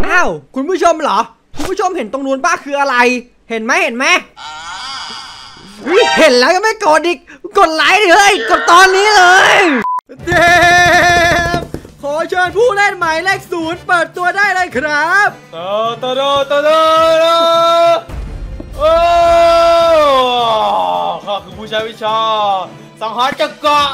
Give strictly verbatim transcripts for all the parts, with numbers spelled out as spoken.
อ้าวคุณผู้ชมเหรอคุณผู้ชมเห็นตรงนู้นป้าคืออะไรเห็นไหมเห็นไหมเห็นแล้วยังไม่กดอีกกดไลค์ดิเฮ้ยกดตอนนี้เลยเดฟขอเชิญผู้เล่นหมายเลขศูนย์เปิดตัวได้เลยครับโตโตโตโตโตโอ้ข้าคือผู้ใช้วิชาสังหารจักร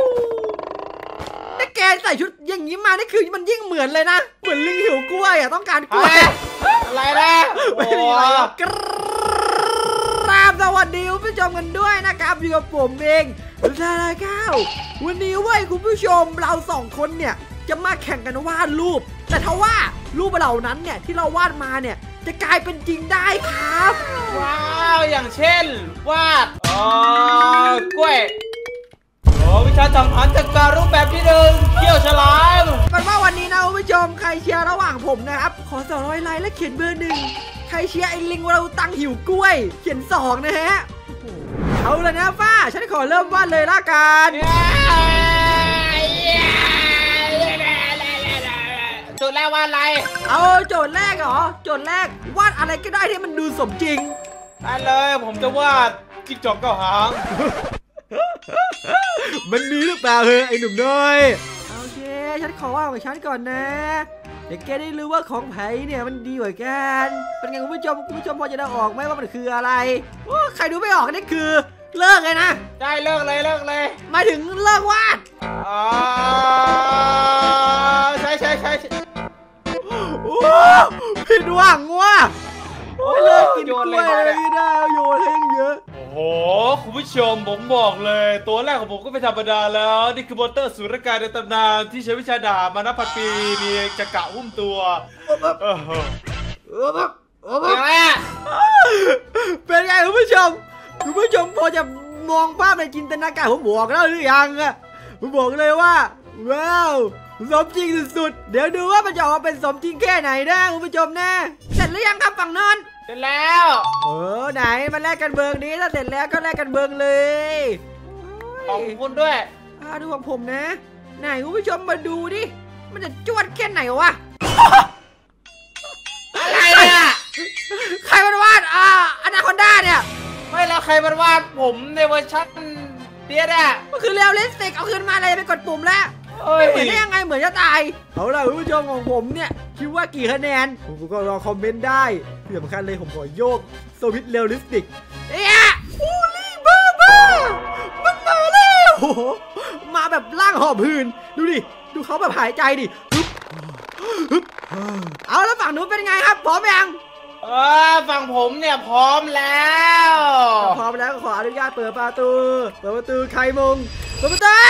ถ้าแกใส่ชุดอย่างนี้มานี่คือมันยิ่งเหมือนเลยนะเหมือนลิงหิวกล้วยอ่ะต้องการกล้วยอะไรนะไม่มีอะไรกราบสวัสดีคุณผู้ชมกันด้วยนะครับอยู่กับผมเองลาลาเก้าวันนี้เว้ยคุณผู้ชมเราสองคนเนี่ยจะมาแข่งกันวาดรูปแต่ถ้าว่ารูปเหล่านั้นเนี่ยที่เราวาดมาเนี่ยจะกลายเป็นจริงได้ครับว้าวอย่างเช่นวาดเอ่อกล้วยโอ้วิชาสังหารจักรรูปแบบที่หนึ่งเขี้ยวฉลามเป็นว่าวันนี้นะคุณผู้ชมใครเชียร์ระหว่างผมนะครับขอสองร้อยไลค์และเขียนเบอร์หนึ่งใครเชียร์ไอ้ลิงเราตังหิวกล้วยเขียนสองนะฮะเอาละนะฟ้าฉันขอเริ่มวาดเลยละกันโจทย์แรกวาดอะไรเอาโจทย์แรกเหรอโจทย์แรกวาดอะไรก็ได้ที่มันดูสมจริงได้เลยผมจะวาดจิ๊กจอกเก้าหางมันมีหรือเปล่าเฮ้ยไอ้หนุ่มน้อยโอเคฉันขอว่าของฉันก่อนนะเดี๋ยวแกได้รู้ว่าของไผ่เนี่ยมันดีกว่ากันเป็นไงคุณผู้ชมคุณผู้ชมพอจะได้ออกไหมว่ามันคืออะไรโอ้ใครดูไม่ออกนี่คือเลิกเลยนะได้เลิกเลยเลิกเลยมาถึงเลิกวาดอ๋อใช่ใช่ใช่โอ้ผิดหวังว่ะเลิกกินกล้วยเลยนะโยนให้เยอะโอ้โหคุณผู้ชมผมบอกเลยตัวแรกของผมก็ไม่ธรรมดาแล้วนี่คือมอนเตอร์สุรกายในตำนานที่ใช้วิชาดาบมานับพันปีมีจักระหุ้มตัวเออเออเป็นไงเป็นไงคุณผู้ชมคุณผู้ชมพอจะมองภาพในจินตนาการผมบอกแล้วหรือยังอะผมบอกเลยว่าว้าวสมจริงสุดๆเดี๋ยวดูว่ามันจะออกมาเป็นสมจริงแค่ไหนนะคุณผู้ชมนะเสร็จหรือยังครับฝั่งนอนเสร็จแล้วเออไหนมาแลกกันเบิงนี้ถ้าเสร็จแล้วก็แลกกันเบิงเลยของคุณด้วยอ่าดูของผมนะไหนคุณผู้ชมมาดูดิมันจะจวดแค่ไหนวะอะไรเนี่ยใครมันวาดอ่าอนาคอนด้าเนี่ยไม่แล้วใครมันวาดผมในเวอร์ชันเดียดอะมันคือเรียลลิสติกเอาคืนมาเลยไปกดปุ่มแล้วไม่เหมือนได้ยังไงเหมือนจะตายเอาล่ะคุณผู้ชมของผมเนี่ยคิดว่ากี่คะแนนผมก็รอคอมเมนต์ได้ที่สำคัญเลยผมขอโยกสวิตเรียลลิสติกเอ๊ะฮูลี่บ้าบ้ามันมาแล้วมาแบบร่างหอบหืนดูดิดูเขาแบบหายใจดิเอาแล้วฝั่งนู้นเป็นไงครับพร้อมยังเออฝั่งผมเนี่ยพร้อมแล้วพร้อมแล้วขออนุญาตเปิดประตูเปิดประตูใครมุงเปิดประตู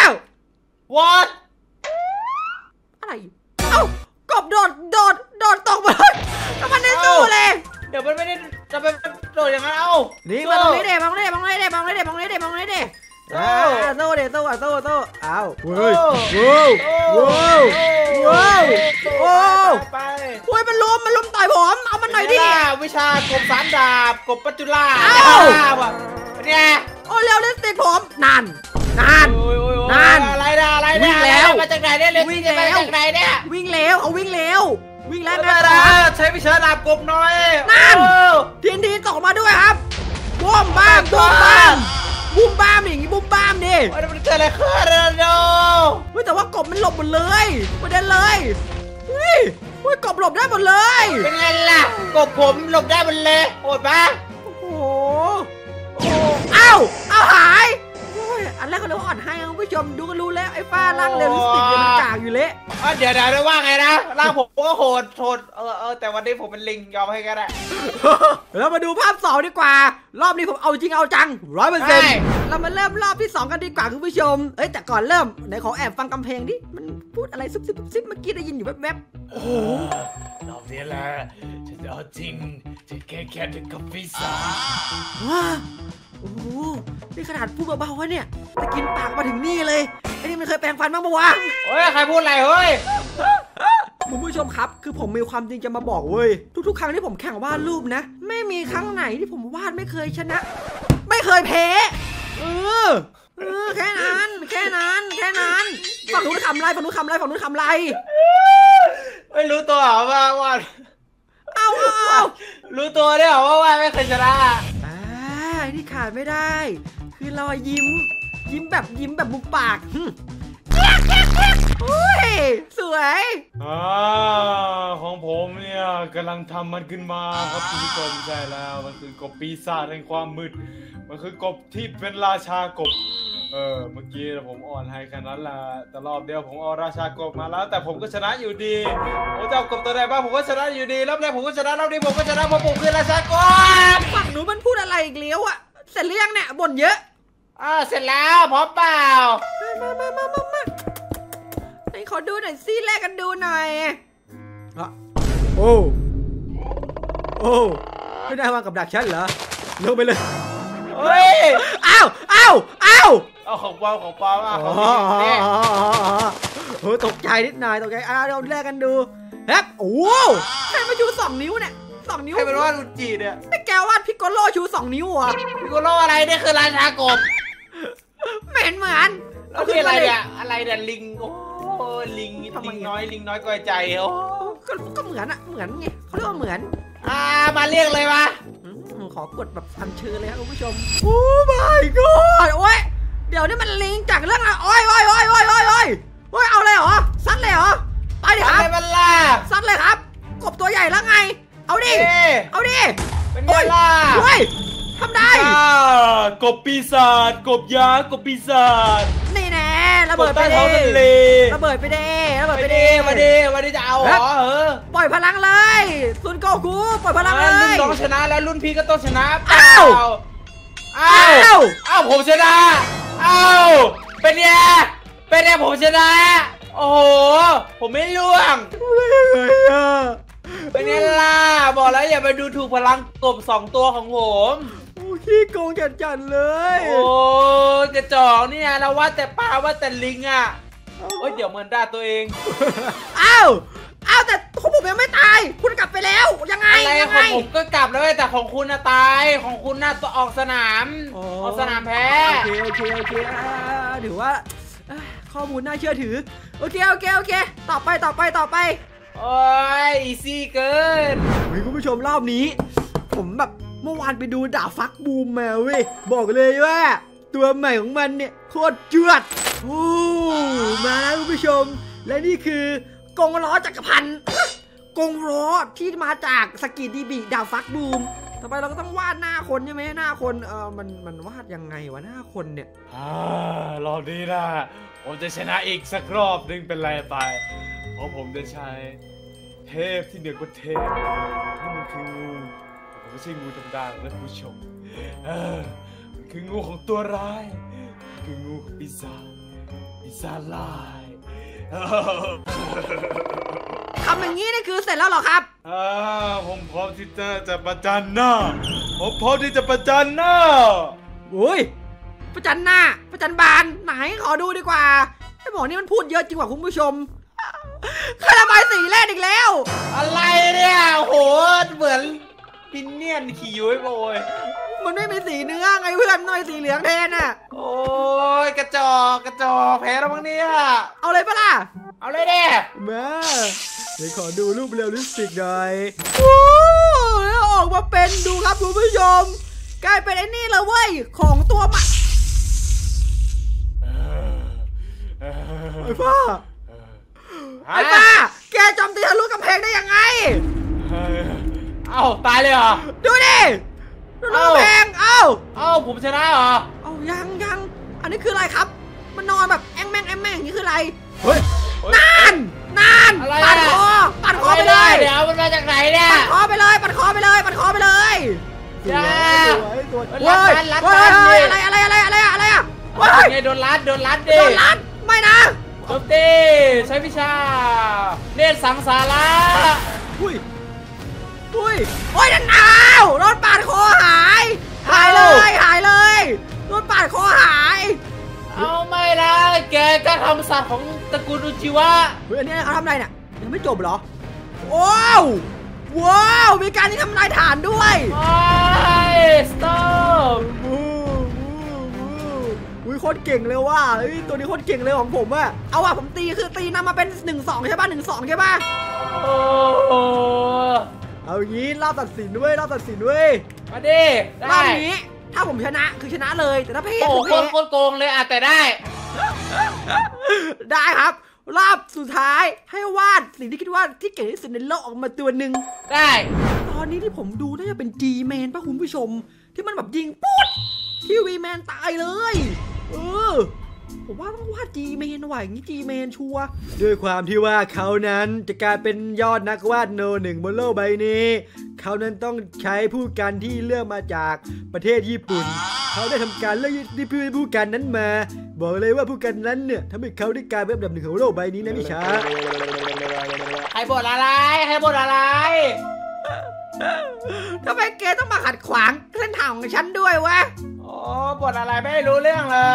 What อะไรเอ้ากบโดดโดดโดดตกมาทำไมในตู้เลยเดี๋ยวมันไม่ได้จะเป็นโดดอย่างนั้นเอ้านี่มาตรงนี้เด็มองนี้เด็มองนี้เด็มองนี้เด็มองนี้เด็มองนี้เด็โอ้โต้เด็โต้อะโต้โต้อ้าวเฮ้ยว้าวว้าวว้าวไปโอ้ยมันล้มมันล้มต่อยผมเอามันหน่อยดิวิชากบสารดาบกบปัจจุล่าอ้าวเนี่ยโอ้เร็วเล่นติดผมนั่นนั่นนั่นอะไรนะอะไรวิ่งแล้วมาจากไหนเนี่ยวิ่งแล้วจากไหนเนี่ยวิ่งแล้วเอาวิ่งแล้ววิ่งแล้วนะใช้วิชาดาบกบหน่อยนั่นทีนทีตกมาด้วยครับบูมบ้ามบูมบ้ามบูมบ้ามอย่างงี้บูมบ้ามดิมันเกิดอะไรขึ้นเนาะเฮ้ยแต่ว่ากบมันหลบหมดเลยประเด็นเลยเฮ้ยเฮ้ยกบหลบได้หมดเลยเป็นไงล่ะกบผมหลบได้หมดเลยโหดปะโอ้โหเอ้าเอาหายอันแรกเขาเรียกว่าอ่อนให้คุณผู้ชมดูก็รู้แล้วไอ้ป้าร่างเรียลลิสติกเนี่ยมันกากอยู่เละเดี๋ยวเดี๋ยวว่าไงนะร่างผมก็โหดโหดเออเออแต่วันนี้ผมเป็นลิงยอมให้ก็ได้เรามาดูภาพสองดีกว่ารอบนี้ผมเอาจริงเอาจังร้อยเปอร์เซ็นต์เรามาเริ่มรอบที่สองกันดีกว่าคุณผู้ชมเอ้ยแต่ก่อนเริ่มไหนขอแอบฟังกำแพงดิมันพูดอะไรซุบซิบซุบซิบเมื่อกี้ได้ยินอยู่แวบๆโอ้โหรอบนี้แหละฉันเอาจริงฉันแค่แค่ถึงกับพิซซ่าว้าโอ้โหนี่ขนาดพูดเบาๆวะเนี่ยแต่กินปากมาถึงนี่เลยไอ้นี่มันเคยแปรงฟันบ้างปะวะเฮ้ยใครพูดอะไรเฮ้ยคุณผู้ชมครับคือผมมีความจริงจะมาบอกเว้ยทุกๆครั้งที่ผมแข่งวาดรูปนะไม่มีครั้งไหนที่ผมวาดไม่เคยชนะไม่เคยแพ้เออเออแค่นั้นแค่นั้นแค่นั้นฝั่งนู้นทำไรฝั่งนู้นทำไรฝั่งนู้นทำไรไม่รู้ตัวเหรอว่าว่าเอาเอาเอารู้ตัวได้เหรอว่าว่าไม่เคยชนะอ่าที่ขาดไม่ได้ คือรอยยิ้ม ยิ้มแบบยิ้มแบบมุมปากอุ้ยสวยอ่าของผมเนี่ยกำลังทำมันขึ้นมาครับคุณผู้ชมใช่แล้วมันคือกบปีศาจแห่งความมืดมันคือกบที่เป็นราชากบเออเมื่อกี้ผมอ่อนให้แค่นั้นแหละแต่รอบเดียวผมเอาราชากบมาแล้วแต่ผมก็ชนะอยู่ดีผมจะเอากบตัวไหนบ้างผมก็ชนะอยู่ดีรอบแรกผมก็ชนะรอบนี้ผมก็ชนะเพราะผมคือราชากบฝั่งหนูมันพูดอะไรอีกเลี้ยวอะเสร็จหรือยังเนี่ยบ่นเยอะอ่าเสร็จแล้วพร้อมเปล่ามามามามามาไหนขอดูหน่อยสิแลกกันดูหน่อยอะโอ้โอ้ไม่ได้มากับดักฉันเหรอลงไปเลยเฮ้ยอ้าวอ้าวอ้าวเอาของปลอมของปลอมอ่ะของจริงโอ้ตกใจนิดหน่อยตกใจอ่ะเราแลกกันดูเฮ้ยโอ้ใครมาชูสองนิ้วเนี่ยสองนิ้วใครเป็นวาดอุจิเนี่ยไม่แกวาดพิกโกโลชูสองนิ้วเหรอพิกโกโลอะไรเนี่ยคือราชากบเหม็นเหมือนแล้วคืออะไรเนี่ยอะไรเนี่ยลิงโอ้ลิงลิงน้อยลิงน้อยก้อยใจโอ้ก็ก็เหมือนอะเหมือนไงเขาเรียกว่าเหมือนอ่ามาเรียกเลยมาขอกดแบบอัญเชิญเลยครับคุณผู้ชมโอ้ my god โอ้ยเดี๋ยวนี่มันลิงจากเรื่องอะไรโอ้ยโอ้ยโอ้ยโอ้ยโอ้ยโอ้ยโอ้ยเอาเลยเหรอซัดเลยเหรอไปดิครับเป็นล่ะซัดเลยครับกบตัวใหญ่แล้วไงเอาดิเอาดิเป็นไงล่ะเฮ้ยทำได้กบปีศาจกบยักษ์กบปีศาจนี่แน่ระเบิดไปดิระเบิดไปดิระเบิดไปดิมาดิมาดิจะเอาเหรอเออปล่อยพลังเลยซุนโกคุปล่อยพลังเลยรุ่นน้องชนะแล้วรุ่นพี่ก็ต้องชนะเปล่าอ้าวอ้าวผมชนะอ้าวเป็นไงเป็นไงผมชนะโอ้โหผมไม่ล่วงเป็นไงล่ะบอกแล้วอย่าไปดูถูกพลังกบสองตัวของผมขี้โกงจัดจัดเลยโอ้กระจอกนี่นะเราว่าแต่ปลาว่าแต่ลิงอ่ะโอ้ยเดี๋ยวเหมือนด่าตัวเองอ้าวอ้าวแต่ของผมยังไม่ตายคุณกลับไปแล้วยังไงอะไรของผมก็กลับแล้วแต่ของคุณน่ะตายของคุณน่ะต้องออกสนามออกสนามแพ้โอเคโอเคโอเคถือว่าข้อมูลน่าเชื่อถือโอเคโอเคโอเคต่อไปต่อไปต่อไปโอ้ยอีซี่เกินคุณผู้ชมรอบนี้ผมแบบเมื่อวานไปดูดาบฟักบูมมาเว้ยบอกเลยว่าตัวใหม่ของมันเนี่ยโคตรเจือดโอ้มาแล้วคุณผู้ชมและนี่คือกงล้อจักรพันธ์กงล้อที่มาจากสกิดดีบีดาบฟักบูมต่อไปเราก็ต้องวาดหน้าคนใช่ไหมหน้าคนเออมันมันวาดยังไงวะหน้าคนเนี่ยอ่ารอบนี้นะผมจะชนะอีกสักรอบนึงเป็นไรไปเพราะผมจะใช้เทพที่เหนือกว่าเทพนี่มันคืองูไม่ใช่งูธรรมดานะคุณผู้ชมเออมันคืองูของตัวร้ายคืองูของปีศาจปีศาจลายทำอย่างนี้นี่คือเสร็จแล้วหรอครับอ่าผมพร้อมที่จะจะประจันหน้าผมพร้อมที่จะประจันหน้าโอ้ยประจันหน้าประจันบานไหนขอดูดีกว่าไอ้หมอนี่มันพูดเยอะจริงกว่าคุณผู้ชมคาราบายสีแรกอีกแล้วอะไรเนี่ยโหเหมือนพินเนียนขี่ยุ้ยโอยมันไม่มีสีเนื้อไงเพื่อนหน่อยสีเหลืองแทนน่ะโอ้ยกระจอกกระจอกแพ้แล้วมั้งเนี่ยเอาเลยปะล่ะเอาเลยเด้มาเดี๋ยวขอดูรูปเรียลลิสติกหน่อยโอ้แล้วออกมาเป็นดูครับคุณผู้ชมกลายเป็นไอ้นี่เลยเว้ยของตัวใหม่ไอ้ป้าไอ้ป้าแกจำตีทะลุกำแพงได้ยังไงเอ้าตายเลยเหรอดูดิทะลุกำแพงเอ้าเอ้าผมชนะเหรอเอ้ายังยังอันนี้คืออะไรครับมันนอนแบบแองแมงแองแมงอย่างนี้คืออะไรเฮ้ยนานนานปัดคอปัดคอไปเลยเดี๋ยวมันมาจากไหนเนี่ยปัดคอไปเลยปัดคอไปเลยปัดคอไปเลยจ้ารัดรัดรัดอะไรอะไรอะไรอะไรอะไรอ่ะว้าไงโดนรัดโดนรัดดิโดนรัดไม่นะโจมตีใช้วิชาเนตรสังสาระอุ้ยอุ้ยโอ้ยนั่นอ้าวโดนปาดคอหายหายเลยหายเลยโดนปาดคอหายเอาไม่ละแกก็ทำสัตว์ของตระกูลอุจิวะเฮ้ยอันนี้เขาทำอะไรเนี่ยยังไม่จบเหรอว้าวว้าวมีการที่ทำลายฐานด้วยไอ้สต็อปวูวูวูอุ้ยโคตรเก่งเลยว่ะเฮ้ยตัวนี้โคตรเก่งเลยของผมอะเอาว่ะผมตีคือตีนำมาเป็นหนึ่งสองใช่ป่ะหนึ่งสองใช่ป่ะโอ้โหเอางี้รอบตัดสินด้วยรอบตัดสินด้วยมาดิรอได้บนี้ถ้าผมชนะคือชนะเลยแต่ถ้าแพ้โอ้โหคือโคแพ้ตรโกงเลยอ่ะแต่ได้ได้ครับ รอบสุดท้ายให้วาดสิ่งที่คิดว่าที่เก่งที่สุดในโลกออกมาตัวหนึ่งได้ตอนนี้ที่ผมดูน่าจะเป็น G-Man ป่ะคุณผู้ชม ที่มันแบบยิงปุ๊ดทีวีแมนตายเลยเออผมว่าต้องวาด G-Man ว่ะอย่างนี้ G-Man ชัวร์ด้วยความที่ว่าเขานั้นจะกลายเป็นยอดนักวาดโนหนึ่งบนโลกใบนี้เขานั้นต้องใช้ผู้กันที่เลือกมาจากประเทศญี่ปุ่นเขาได้ทำการเลือกที่ผู้กันนั้นมา บอกเลยว่าผู้กันนั้นเนี่ยทำให้เขาได้กลายเป็นอันดับหนึ่งของโลกใบนี้นะพี่ช้าใครบ่นอะไรใครบ่นอะไรทำไมแกต้องมาขัดขวางเส้นทางของฉันด้วยวะโอ้บ่นอะไรไม่รู้เรื่องเลย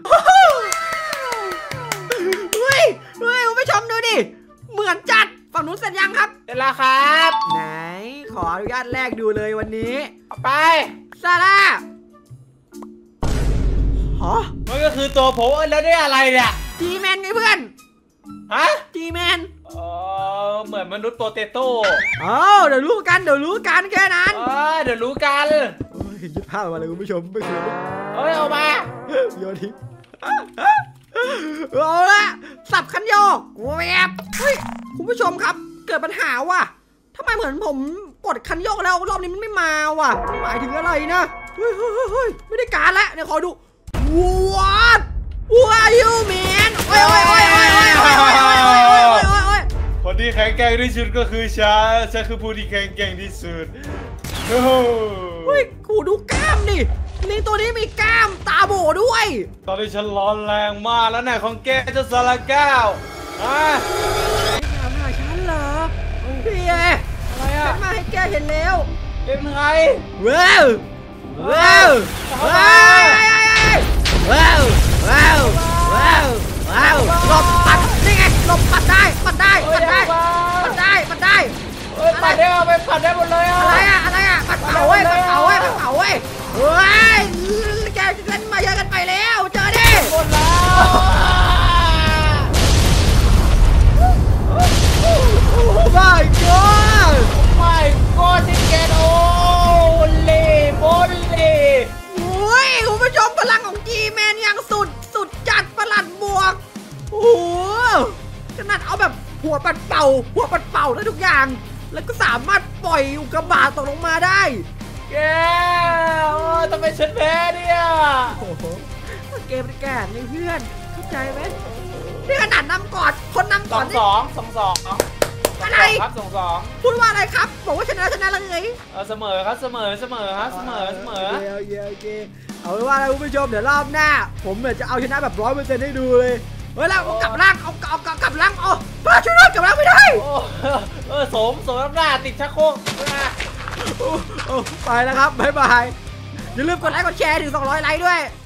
เฮ้ยเฮ้ยคุณผู้ชมดูดิเหมือนจัดฝั่งนู้นเสร็จยังครับเสร็จแล้วครับไหนขออนุญาตแลกดูเลยวันนี้เอาไปซาร่าฮะมันก็คือตัวผมแล้วได้อะไรเนี่ยจีแมนไงเพื่อนฮะจีแมนเออเหมือนมนุษย์โปเตโต้อ๋อเดี๋ยวรู้กันเดี๋ยวรู้กันแค่นั้นเออเดี๋ยวรู้กันโอ้ยยึดภาพมาเลยคุณผู้ชมไม่เคยเฮ้ยเอามาโยนทิ้งเอาละสับคันโยกแวบเฮ้ยคุณผู้ชมครับเกิดปัญหาว่ะทำไมเหมือนผมกดคันโยกแล้วรอบนี้มันไม่มาว่ะหมายถึงอะไรนะเฮ้ยเฮ้ยเฮ้ยไม่ได้การแล้วเดี๋ยวขอดู What What you mean โอ้ยโอ้ยโอ้ยโอ้ยโอ้ยโอ้ยโอ้ยโอ้ยโอ้ยโอ้ยโอ้ยคนที่แข็งแกร่งที่สุดก็คือฉันฉันคือผู้ที่แข็งแกร่งที่สุดโอ้โหเฮ้ยกูดูกล้ามดิลิงตัวนี้มีกล้ามตาโบด้วยตอนนี้ฉันร้อนแรงมากแล้วไหนของแกเจะสารแก้วฮะถามหาฉันเหรอพี่เออะไรฉัอ่ะนมาให้แกเห็นแล้วเป็นไงว้าวว้าวว้าวว้าวว้าวว้าวว้าวหลบปัดนี่ไงหลบปัดได้ปัดได้ปัดได้ปัดได้ปัดได้เฮ้ยปัดได้เอาไปปัดได้หมดเลยอ่ะอะไรอะอะไรอะปัดเผาเว้ยปัดเผาเว้ยปัดเผาเว้ยเฮ้ยแกเล่นมาเยอะกันไปแล้วเจอดิหมดแล้วโอ้ my god ไม่ก็ที่แกโอ้เล่บอลเล่โอ้ยคุณผู้ชมพลังของ G-Man อย่างสุดสุดจัดประหลัดบวกโอ้โหขนาดเอาแบบหัวปัดเป่าหัวปัดเป่าได้ทุกอย่าง แล้วก็สามารถปล่อยอุกกาบาตตกลงมาได้แกโอ้ทำไมฉันแพ้เนี่ยโอ้โหเกมแก่ไงเพื่อนเข้าใจไหมนี่ขนาดนำก่อนคนนำสก่ออนงนี่สองสองสองอะไรครับสองสองพูดว่าอะไรครับบอกว่าชนะชนะเลยเออเสมอครับเสมอเสมอครับเสมอเสมอโอเคโอเคโอเคเอาไว้ว่าอะไรคุณผู้ชมเดี๋ยวรอบหน้า ผมเนี่ยจะเอาชนะแบบร้อยเปอร์เซ็นต์ให้ดูเลยเฮ้ยแล้วเอากลับร่างเอาเอาเอากลับร่างเอาป้าช่วยด้วยกลับร่างไม่ได้โอ้เออสมสมน้ำหน้าติดชักโครกนะโอ้โอ้ไปแล้วครับบ๊ายบายอย่าลืมกดไลค์กดแชร์ถึงสองร้อยไลค์ด้วย